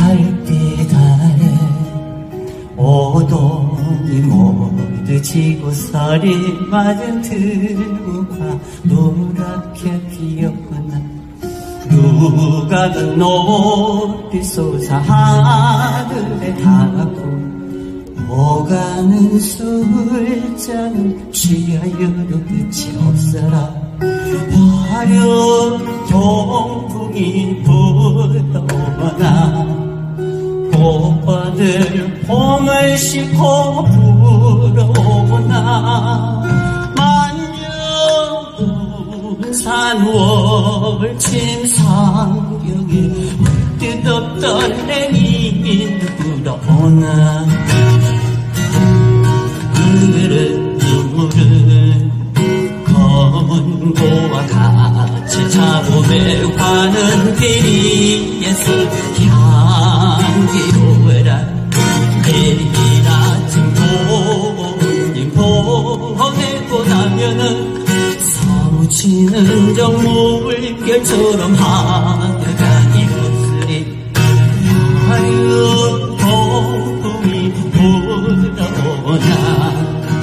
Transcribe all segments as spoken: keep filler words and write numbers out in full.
달빛 아래 오동이 모두 지고 서리 맞은 들과 노랗게 피었구나. 누가 그 노를 솟아 하늘에 닿고 오가는 술잔을 취하여도 끝이 없어라. 화려 동풍이 불어오나 꽃밭을 봄을 싣고 불어오나 만년 산월 침상경에 뜻없던 내 입이 불어오나 그릇 눈물은 검은고와 같이 잡음에 가는 길이에서 향기로워라. 내일 아침 봄이 보내고 나면은 사무치는 정 물결처럼 하늘가 입었으리. 하얀 동풍이 불어오나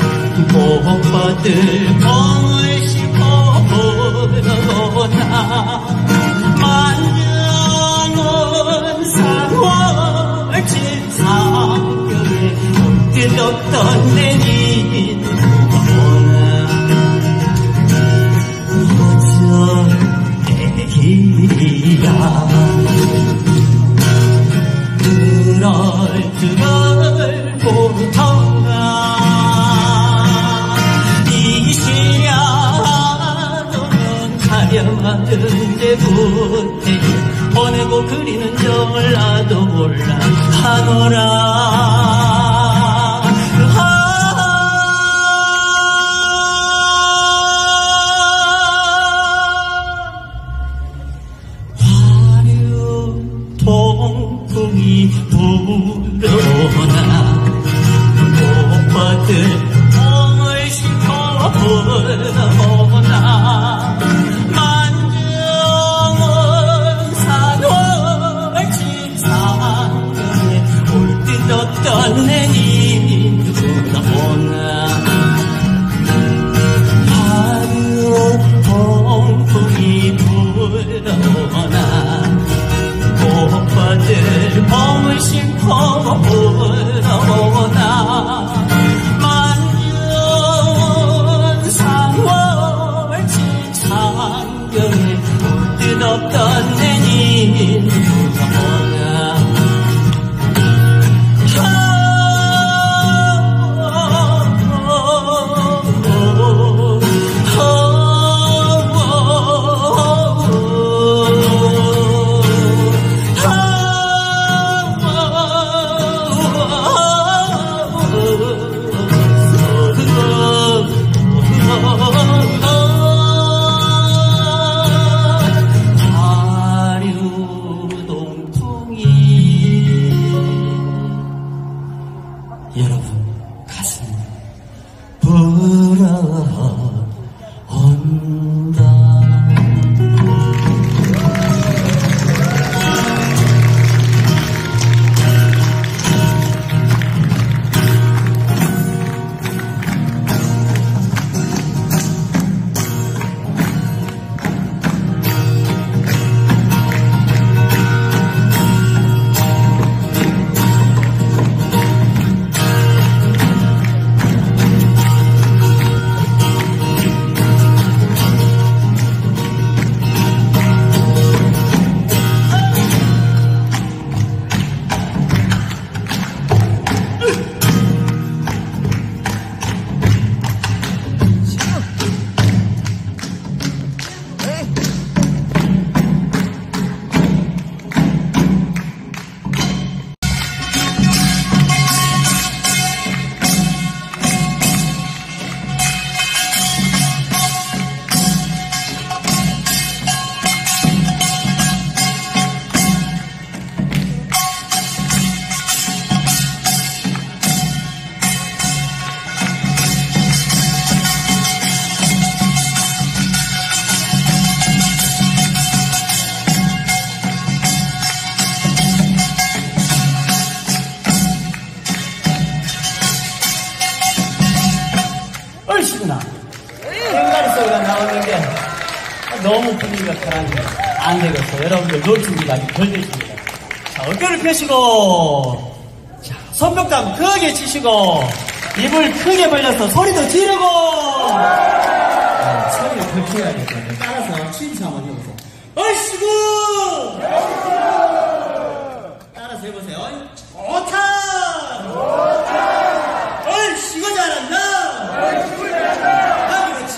꽃밭을 봄을 싣고 불어오나 만년은 산월 침상경에 뜻없던 내 입이 불어오나 어쩌 내 길이야. 그럴 줄을 모르더라. 이 시야로는 가려마든 내 부태 보내고 그리는 정을 나도 몰라 하노라. 동풍이 불어오나 꽃밭을 봄을 싣고 불어오나 만정은 산월 침상경에 올 듯 없던 내 님이 불어오나 화려 동풍이 불어오나 꽃밭을 봄을 싣고 불어오나 만년 산월 침상경에 올 듯 없던 내 님이 불어오나 너무 분위기가 편한데 안 되겠어. 여러분들 노출기가 아주 덜 되십니다. 자, 어깨를 펴시고, 자, 손뼉도 크게 치시고, 입을 크게 벌려서 소리도 지르고, 네, 소리를 더 키워야 될 것 같아요. 따라서 취임사 한번 해보세요. 얼씨구! 따라서 해보세요. 좋다! 좋다! 얼씨구 잘한다! 얼씨구 잘한다! 아, 그렇지!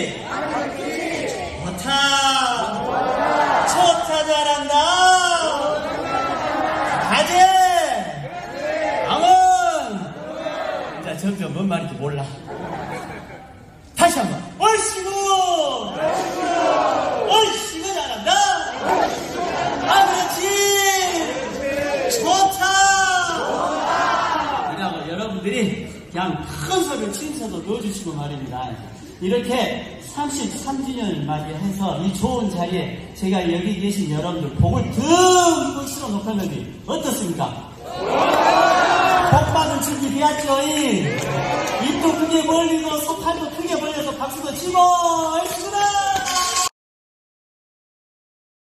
좋다! 좋다 잘한다! 가재! 강원! 자, 점점 뭔 말인지 몰라. 다시 한 번. 얼씨구! 얼씨구 잘한다! 아, 그렇지! 좋다! 이라고 여러분들이 그냥 큰 소리로 취임사도 넣어주시고 말입니다. 이렇게 삼십삼 주년을 맞이해서 이 좋은 자리에 제가 여기 계신 여러분들 복을 듬뿍 실어 놓겠는데 어떻습니까? 복 받은 준비 되었죠? 입도 크게 벌리고 손팔도 크게 벌려서 박수도 치고 얼씨구나!